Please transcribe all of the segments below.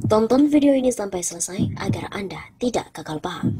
Tonton video ini sampai selesai agar Anda tidak gagal paham.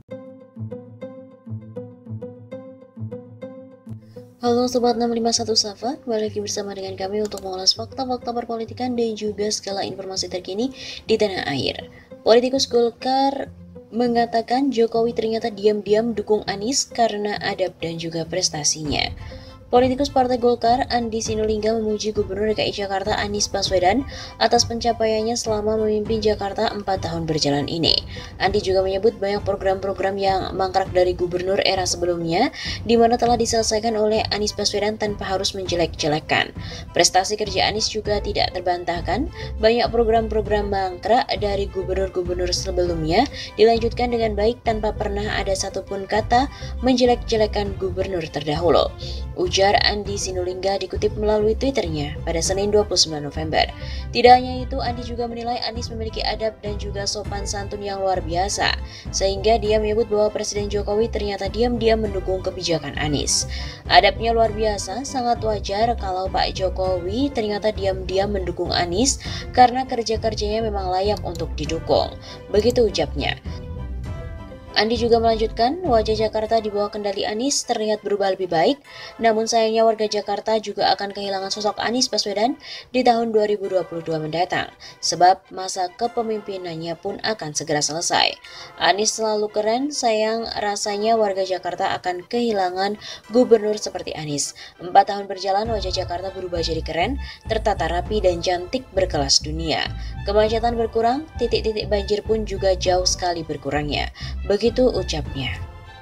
Halo Sobat 651 Safa, balik lagi bersama dengan kami untuk mengulas fakta-fakta perpolitikan dan juga segala informasi terkini di tanah air. Politikus Golkar mengatakan Jokowi ternyata diam-diam dukung Anies karena adab dan juga prestasinya. Politikus Partai Golkar, Andi Sinulinga memuji Gubernur DKI Jakarta Anies Baswedan atas pencapaiannya selama memimpin Jakarta 4 tahun berjalan ini. Andi juga menyebut banyak program-program yang mangkrak dari gubernur era sebelumnya, di mana telah diselesaikan oleh Anies Baswedan tanpa harus menjelek-jelekan. Prestasi kerja Anies juga tidak terbantahkan, banyak program-program mangkrak dari gubernur-gubernur sebelumnya dilanjutkan dengan baik tanpa pernah ada satupun kata menjelek-jelekan gubernur terdahulu. Ujar Andi Sinulinga dikutip melalui Twitternya pada Senin 29 November. Tidak hanya itu, Andi juga menilai Anies memiliki adab dan juga sopan santun yang luar biasa, sehingga dia menyebut bahwa Presiden Jokowi ternyata diam-diam mendukung kebijakan Anies. Adabnya luar biasa, sangat wajar kalau Pak Jokowi ternyata diam-diam mendukung Anies karena kerja-kerjanya memang layak untuk didukung. Begitu ucapnya. Andi juga melanjutkan, wajah Jakarta di bawah kendali Anies terlihat berubah lebih baik, namun sayangnya warga Jakarta juga akan kehilangan sosok Anies Baswedan di tahun 2022 mendatang, sebab masa kepemimpinannya pun akan segera selesai. Anies selalu keren, sayang rasanya warga Jakarta akan kehilangan gubernur seperti Anies. 4 tahun berjalan, wajah Jakarta berubah jadi keren, tertata rapi dan cantik berkelas dunia. Kemacetan berkurang, titik-titik banjir pun juga jauh sekali berkurangnya. Begitu ucapnya.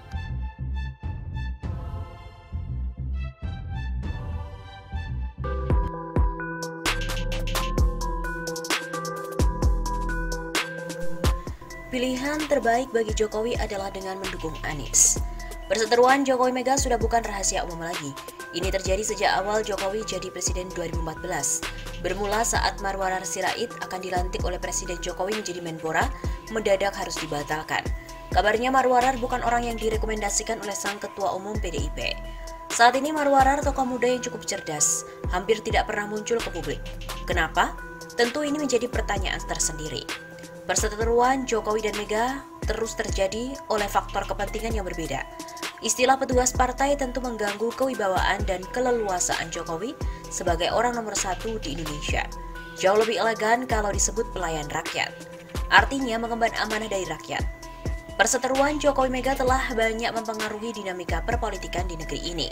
Pilihan terbaik bagi Jokowi adalah dengan mendukung Anies. Perseteruan Jokowi Mega sudah bukan rahasia umum lagi. Ini terjadi sejak awal Jokowi jadi Presiden 2014. Bermula saat Marwarar Sirait akan dilantik oleh Presiden Jokowi menjadi Menpora, mendadak harus dibatalkan. Kabarnya Marwarar bukan orang yang direkomendasikan oleh sang ketua umum PDIP. Saat ini Marwarar tokoh muda yang cukup cerdas, hampir tidak pernah muncul ke publik. Kenapa? Tentu ini menjadi pertanyaan tersendiri. Perseteruan Jokowi dan Mega terus terjadi oleh faktor kepentingan yang berbeda. Istilah petugas partai tentu mengganggu kewibawaan dan keleluasaan Jokowi sebagai orang nomor 1 di Indonesia. Jauh lebih elegan kalau disebut pelayan rakyat. Artinya mengemban amanah dari rakyat. Perseteruan Jokowi Mega telah banyak mempengaruhi dinamika perpolitikan di negeri ini.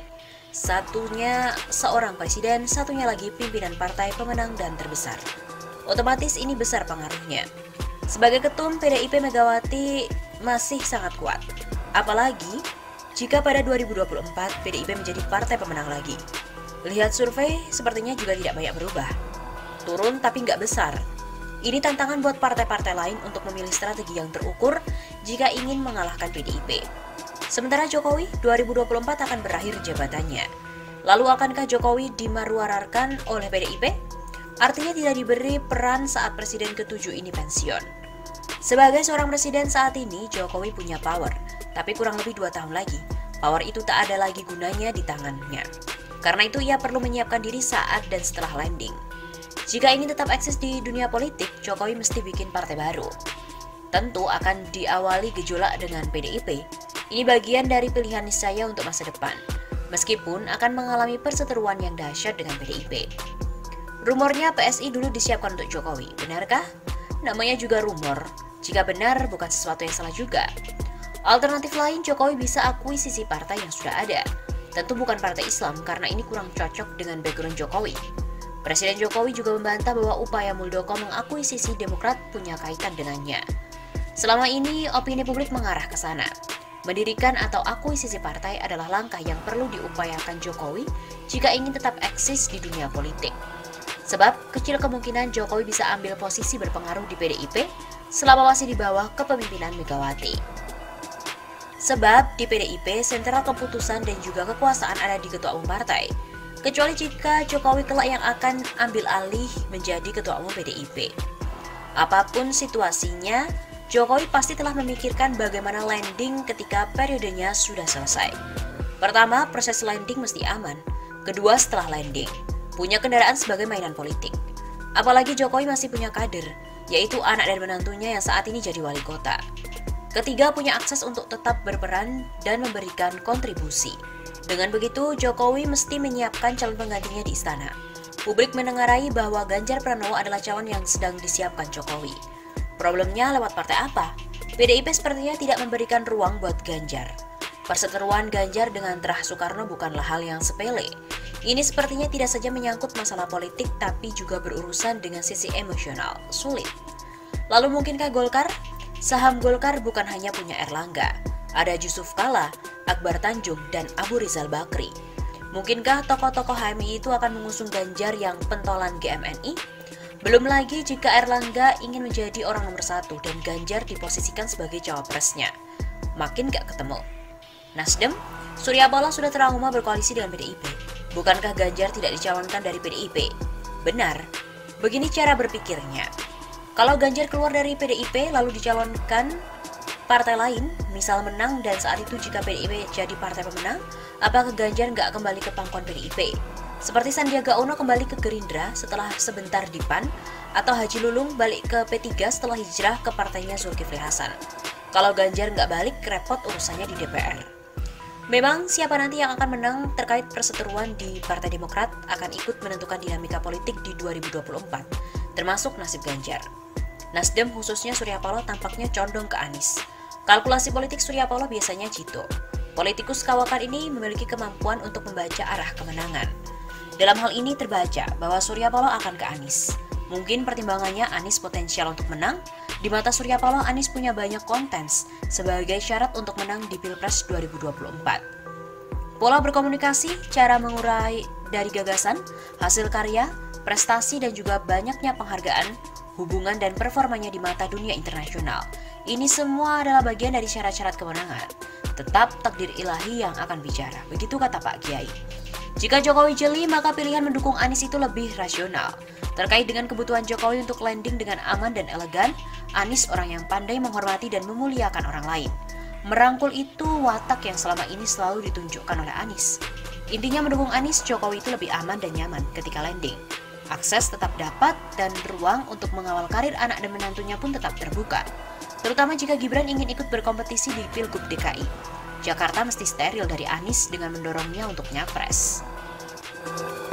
Satunya seorang presiden, satunya lagi pimpinan partai pemenang dan terbesar. Otomatis ini besar pengaruhnya. Sebagai ketum PDIP, Megawati masih sangat kuat. Apalagi jika pada 2024 PDIP menjadi partai pemenang lagi. Lihat survei sepertinya juga tidak banyak berubah. Turun tapi nggak besar. Ini tantangan buat partai-partai lain untuk memilih strategi yang terukur jika ingin mengalahkan PDIP. Sementara Jokowi 2024 akan berakhir jabatannya. Lalu akankah Jokowi dimarwararkan oleh PDIP? Artinya tidak diberi peran saat Presiden ke-7 ini pensiun. Sebagai seorang presiden saat ini, Jokowi punya power, tapi kurang lebih 2 tahun lagi, power itu tak ada lagi gunanya di tangannya. Karena itu ia perlu menyiapkan diri saat dan setelah landing. Jika ingin tetap eksis di dunia politik, Jokowi mesti bikin partai baru. Tentu akan diawali gejolak dengan PDIP. Ini bagian dari pilihan niscaya untuk masa depan, meskipun akan mengalami perseteruan yang dahsyat dengan PDIP. Rumornya PSI dulu disiapkan untuk Jokowi, benarkah? Namanya juga rumor, jika benar bukan sesuatu yang salah juga. Alternatif lain, Jokowi bisa akuisisi partai yang sudah ada. Tentu bukan partai Islam, karena ini kurang cocok dengan background Jokowi. Presiden Jokowi juga membantah bahwa upaya Muldoko mengakuisisi Demokrat punya kaitan dengannya. Selama ini, opini publik mengarah ke sana. Mendirikan atau akuisisi partai adalah langkah yang perlu diupayakan Jokowi jika ingin tetap eksis di dunia politik. Sebab, kecil kemungkinan Jokowi bisa ambil posisi berpengaruh di PDIP selama masih di bawah kepemimpinan Megawati. Sebab, di PDIP, sentral keputusan dan juga kekuasaan ada di ketua umum partai. Kecuali jika Jokowi kelak yang akan ambil alih menjadi ketua umum PDIP. Apapun situasinya, Jokowi pasti telah memikirkan bagaimana landing ketika periodenya sudah selesai. Pertama, proses landing mesti aman. Kedua, setelah landing, punya kendaraan sebagai mainan politik. Apalagi Jokowi masih punya kader. yaitu anak dan menantunya yang saat ini jadi wali kota. Ketiga, punya akses untuk tetap berperan dan memberikan kontribusi. Dengan begitu, Jokowi mesti menyiapkan calon penggantinya di istana. Publik menengarai bahwa Ganjar Pranowo adalah calon yang sedang disiapkan Jokowi. Problemnya lewat partai apa? PDIP sepertinya tidak memberikan ruang buat Ganjar. Perseteruan Ganjar dengan Terah Soekarno bukanlah hal yang sepele. Ini sepertinya tidak saja menyangkut masalah politik, tapi juga berurusan dengan sisi emosional. Sulit. Lalu mungkinkah Golkar? Saham Golkar bukan hanya punya Erlangga. Ada Yusuf Kala, Akbar Tanjung, dan Abu Rizal Bakri. Mungkinkah tokoh-tokoh HMI itu akan mengusung Ganjar yang pentolan GMNI? Belum lagi jika Erlangga ingin menjadi orang nomor 1 dan Ganjar diposisikan sebagai cawapresnya. Makin gak ketemu. Nasdem, Surya Paloh sudah trauma berkoalisi dengan PDIP. Bukankah Ganjar tidak dicalonkan dari PDIP? Benar, begini cara berpikirnya. Kalau Ganjar keluar dari PDIP lalu dicalonkan partai lain, misal menang dan saat itu jika PDIP jadi partai pemenang, apakah Ganjar nggak kembali ke pangkuan PDIP? Seperti Sandiaga Uno kembali ke Gerindra setelah sebentar di PAN, atau Haji Lulung balik ke P3 setelah hijrah ke partainya Zulkifli Hasan. Kalau Ganjar nggak balik, repot urusannya di DPR. Memang siapa nanti yang akan menang terkait perseteruan di Partai Demokrat akan ikut menentukan dinamika politik di 2024, termasuk nasib Ganjar. Nasdem khususnya Surya Paloh tampaknya condong ke Anies. Kalkulasi politik Surya Paloh biasanya jitu. Politikus kawakan ini memiliki kemampuan untuk membaca arah kemenangan. Dalam hal ini terbaca bahwa Surya Paloh akan ke Anies. Mungkin pertimbangannya Anies potensial untuk menang. Di mata Surya Paloh, Anies punya banyak kontens sebagai syarat untuk menang di Pilpres 2024. Pola berkomunikasi, cara mengurai dari gagasan, hasil karya, prestasi dan juga banyaknya penghargaan, hubungan dan performanya di mata dunia internasional. Ini semua adalah bagian dari syarat-syarat kemenangan. Tetap takdir ilahi yang akan bicara, begitu kata Pak Kiai. Jika Jokowi jeli, maka pilihan mendukung Anies itu lebih rasional. Terkait dengan kebutuhan Jokowi untuk landing dengan aman dan elegan, Anies orang yang pandai menghormati dan memuliakan orang lain. Merangkul itu watak yang selama ini selalu ditunjukkan oleh Anies. Intinya mendukung Anies, Jokowi itu lebih aman dan nyaman ketika landing. Akses tetap dapat dan ruang untuk mengawal karir anak dan menantunya pun tetap terbuka. Terutama jika Gibran ingin ikut berkompetisi di Pilgub DKI. Jakarta mesti steril dari Anies dengan mendorongnya untuk nyapres.